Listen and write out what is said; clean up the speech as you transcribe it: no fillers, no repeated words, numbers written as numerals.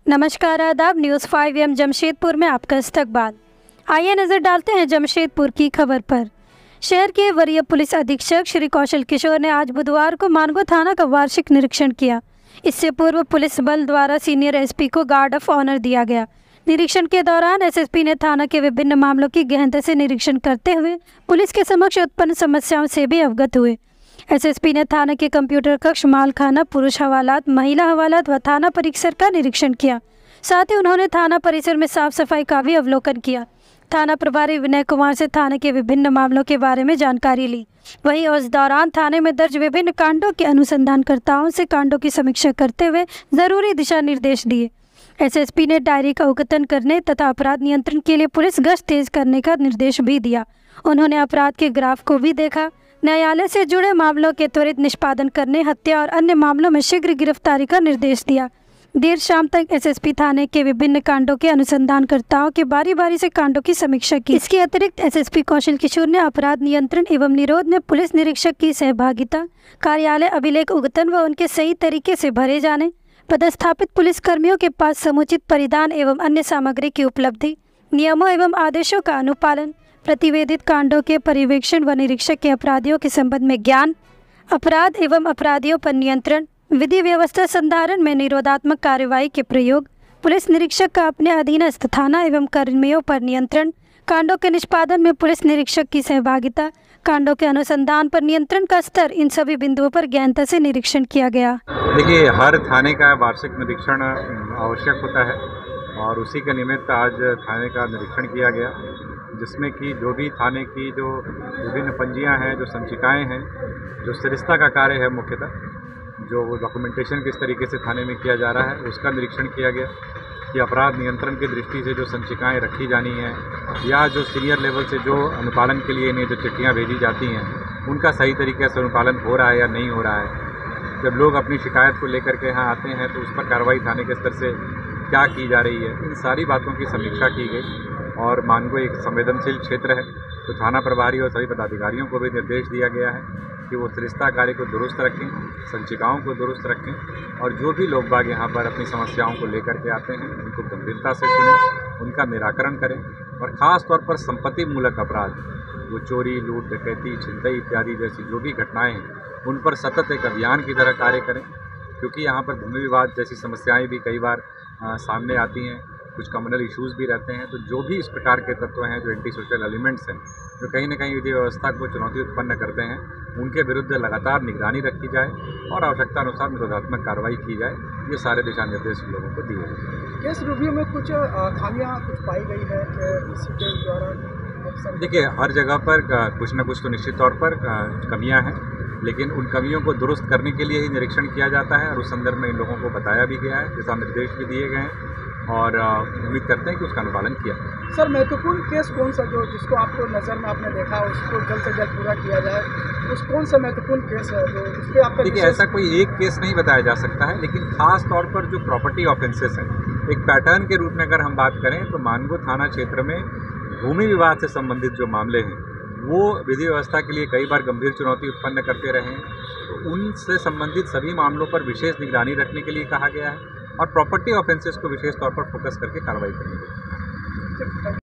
नमस्कार, आदाब। न्यूज़ 5 जमशेदपुर में आपका इस्तकबाल। आइए नज़र डालते हैं जमशेदपुर की खबर पर। शहर के वरीय पुलिस अधीक्षक श्री कौशल किशोर ने आज बुधवार को मानगो थाना का वार्षिक निरीक्षण किया। इससे पूर्व पुलिस बल द्वारा सीनियर एसपी को गार्ड ऑफ ऑनर दिया गया। निरीक्षण के दौरान एसएसपी ने थाना के विभिन्न मामलों की गहनता से निरीक्षण करते हुए पुलिस के समक्ष उत्पन्न समस्याओं से भी अवगत हुए। एसएसपी ने थाना के कंप्यूटर कक्ष, मालखाना, पुरुष हवालात, महिला हवालात व थाना परिसर का निरीक्षण किया। साथ ही उन्होंने थाना परिसर में साफ सफाई का भी अवलोकन किया। थाना प्रभारी विनय कुमार से थाने के विभिन्न मामलों के बारे में जानकारी ली। वहीं उस दौरान थाने में दर्ज विभिन्न कांडों के अनुसंधानकर्ताओं से कांडों की समीक्षा करते हुए जरूरी दिशा निर्देश दिए। एसएसपी ने डायरी का उद्घाटन करने तथा अपराध नियंत्रण के लिए पुलिस गश्त तेज करने का निर्देश भी दिया। उन्होंने अपराध के ग्राफ को भी देखा। न्यायालय से जुड़े मामलों के त्वरित निष्पादन करने, हत्या और अन्य मामलों में शीघ्र गिरफ्तारी का निर्देश दिया। देर शाम तक एसएसपी थाने के विभिन्न कांडों के अनुसंधानकर्ताओं के बारी बारी से कांडों की समीक्षा की। इसके अतिरिक्त एसएसपी कौशल किशोर ने अपराध नियंत्रण एवं निरोध में पुलिस निरीक्षक की सहभागिता, कार्यालय अभिलेख उद्घाटन व उनके सही तरीके से भरे जाने, पदस्थापित पुलिस कर्मियों के पास समुचित परिधान एवं अन्य सामग्री की उपलब्धि, नियमों एवं आदेशों का अनुपालन, प्रतिवेदित कांडों के पर्यवेक्षण व निरीक्षक के अपराधियों के संबंध में ज्ञान, अपराध एवं अपराधियों पर नियंत्रण, विधि व्यवस्था संधारण में निरोधात्मक कार्रवाई के प्रयोग, पुलिस निरीक्षक का अपने अधीनस्थ थाना एवं कर्मियों पर नियंत्रण, कांडों के निष्पादन में पुलिस निरीक्षक की सहभागिता, कांडों के अनुसंधान पर नियंत्रण का स्तर, इन सभी बिंदुओं पर गहनता से निरीक्षण किया गया। देखिए, हर थाने का वार्षिक निरीक्षण आवश्यक होता है और उसी के निमित्त आज थाने का निरीक्षण किया गया, जिसमें कि जो भी थाने की जो विभिन्न पंजियां हैं, जो संचिकाएं हैं, जो सरिस्ता का कार्य है, मुख्यतः जो डॉक्यूमेंटेशन किस तरीके से थाने में किया जा रहा है, उसका निरीक्षण किया गया कि अपराध नियंत्रण की दृष्टि से जो संचिकाएं रखी जानी हैं या जो सीनियर लेवल से जो अनुपालन के लिए इन्हें जो चिट्ठियाँ भेजी जाती हैं, उनका सही तरीके से अनुपालन हो रहा है या नहीं हो रहा है। जब लोग अपनी शिकायत को लेकर के यहाँ आते हैं तो उस पर कार्रवाई थाने के स्तर से क्या की जा रही है, इन सारी बातों की समीक्षा की गई। और मानगो एक संवेदनशील क्षेत्र है, तो थाना प्रभारी और सभी पदाधिकारियों को भी निर्देश दिया गया है कि वो सरिस्ता कार्य को दुरुस्त रखें, संचिकाओं को दुरुस्त रखें और जो भी लोग बाग यहाँ पर अपनी समस्याओं को लेकर के आते हैं उनको गंभीरता से सुनें, उनका निराकरण करें। और ख़ास तौर पर संपत्ति मूलक अपराध, वो चोरी, लूट, डकैती, छिनतई इत्यादि जैसी जो भी घटनाएँ हैं, उन पर सतत एक अभियान की तरह कार्य करें, क्योंकि यहाँ पर भूमि विवाद जैसी समस्याएँ भी कई बार सामने आती हैं। कुछ कम्युनल इश्यूज़ भी रहते हैं। तो जो भी इस प्रकार के तत्व हैं, जो एंटी सोशल एलिमेंट्स हैं, जो कहीं न कहीं विधि व्यवस्था को चुनौती उत्पन्न करते हैं, उनके विरुद्ध लगातार निगरानी रखी जाए और आवश्यकता अनुसार निरोधात्मक कार्रवाई की जाए। ये सारे दिशा निर्देश लोगों को दिए गए। केस रिव्यू में कुछ खामियां कुछ पाई गई है इसी के द्वारा? देखिए, हर जगह पर कुछ न कुछ तो निश्चित तौर पर कमियाँ हैं, लेकिन उन कमियों को दुरुस्त करने के लिए ही निरीक्षण किया जाता है और उस संदर्भ में इन लोगों को बताया भी गया है, दिशा निर्देश भी दिए गए हैं और उम्मीद करते हैं कि उसका अनुपालन किया। सर, महत्वपूर्ण केस कौन सा जो जिसको आपको नज़र में आपने देखा उसको जल्द से जल्द पूरा किया जाए, उस कौन सा महत्वपूर्ण केस है जो इस पर आपका? देखिए, ऐसा कोई एक केस नहीं बताया जा सकता है, लेकिन खास तौर पर जो प्रॉपर्टी ऑफेंसेस हैं, एक पैटर्न के रूप में अगर हम बात करें तो मानगो थाना क्षेत्र में भूमि विवाद से संबंधित जो मामले हैं वो विधि व्यवस्था के लिए कई बार गंभीर चुनौती उत्पन्न करते रहे हैं। तो उनसे संबंधित सभी मामलों पर विशेष निगरानी रखने के लिए कहा गया है और प्रॉपर्टी ऑफेंसेस को विशेष तौर पर फोकस करके कार्रवाई करनी है।